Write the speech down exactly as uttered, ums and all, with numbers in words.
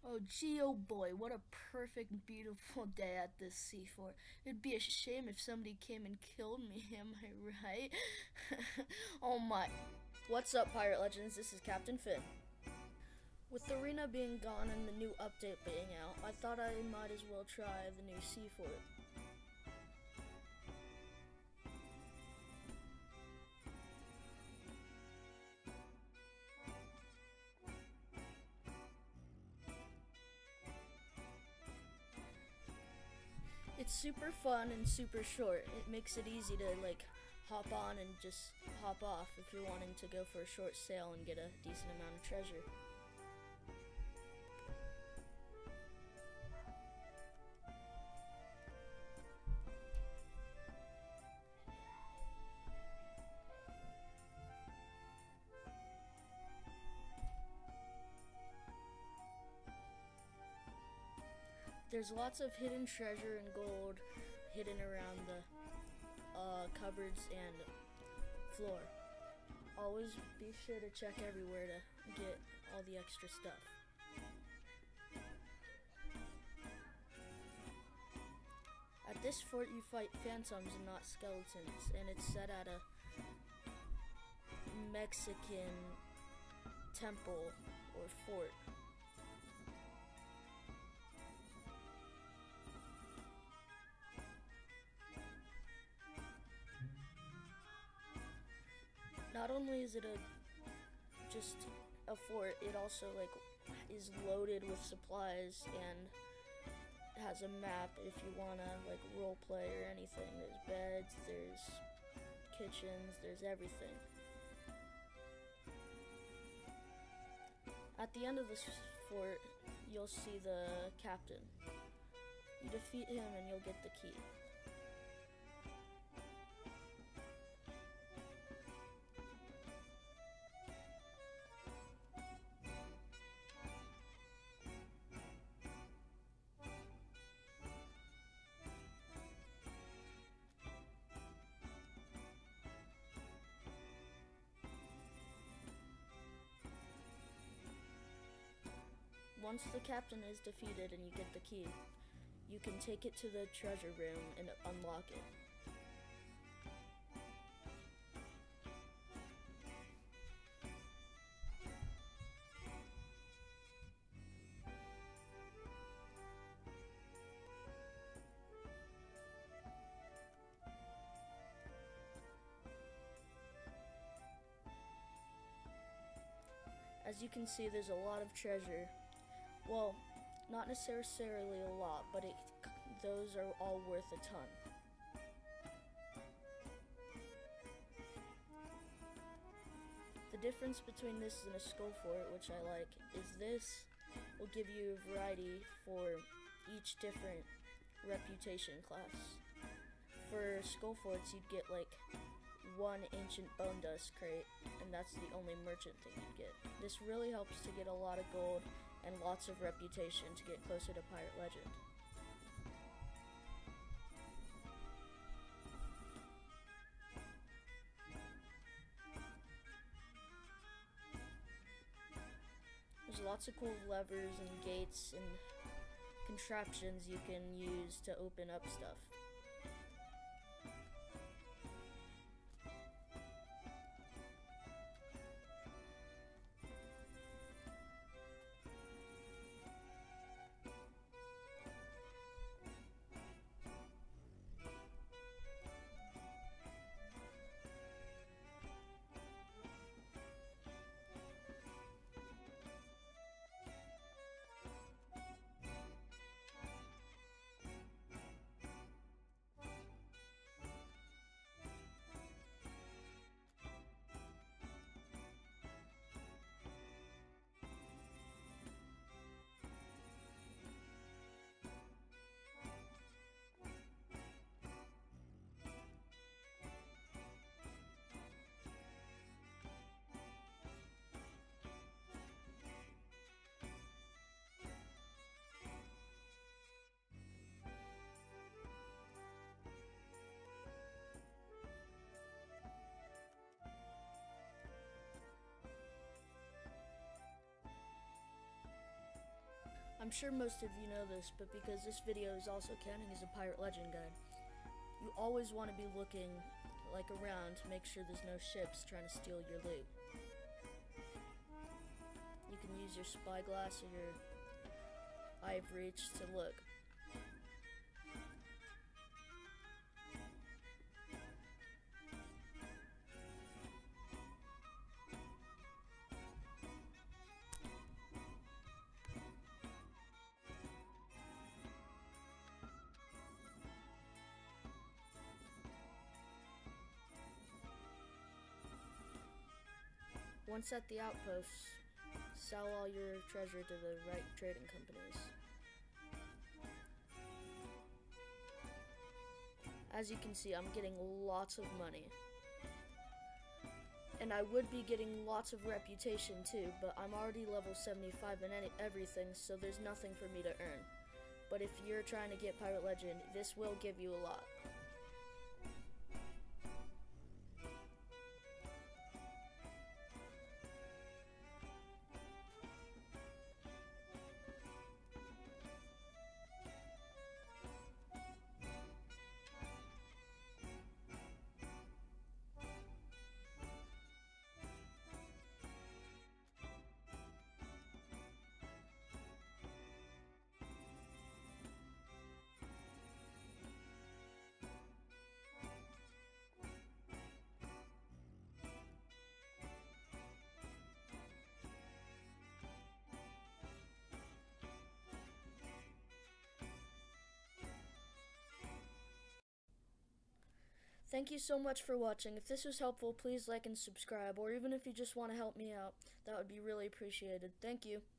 Oh gee, oh boy, what a perfect, beautiful day at this seafort. It'd be a shame if somebody came and killed me, am I right? Oh my. What's up, Pirate Legends? This is Captain Finn. With the arena being gone and the new update being out, I thought I might as well try the new seafort. It's super fun and super short. It makes it easy to like hop on and just hop off if you're wanting to go for a short sail and get a decent amount of treasure. There's lots of hidden treasure and gold hidden around the uh, cupboards and floor. Always be sure to check everywhere to get all the extra stuff. At this fort you fight phantoms and not skeletons, and it's set at a Mexican temple or fort. Not only is it a just a fort, it also like is loaded with supplies and has a map if you wanna like role play or anything. There's beds, there's kitchens, there's everything. At the end of this fort, you'll see the captain. You defeat him and you'll get the key. Once the captain is defeated and you get the key, you can take it to the treasure room and unlock it. As you can see, there's a lot of treasure. Well, not necessarily a lot, but it, those are all worth a ton. The difference between this and a skull fort, which I like, is this will give you a variety for each different reputation class. For skull forts, you'd get like one ancient bone dust crate, and that's the only merchant thing you'd get. This really helps to get a lot of gold and lots of reputation to get closer to Pirate Legend. There's lots of cool levers and gates and contraptions you can use to open up stuff. I'm sure most of you know this, but because this video is also counting as a Pirate Legend guide, you always want to be looking like around to make sure there's no ships trying to steal your loot. You can use your spyglass or your eye of reach to look. Once at the outposts, sell all your treasure to the right trading companies. As you can see, I'm getting lots of money. And I would be getting lots of reputation too, but I'm already level seventy-five in any, everything, so there's nothing for me to earn. But if you're trying to get Pirate Legend, this will give you a lot. Thank you so much for watching. If this was helpful, please like and subscribe, or even if you just want to help me out, that would be really appreciated. Thank you.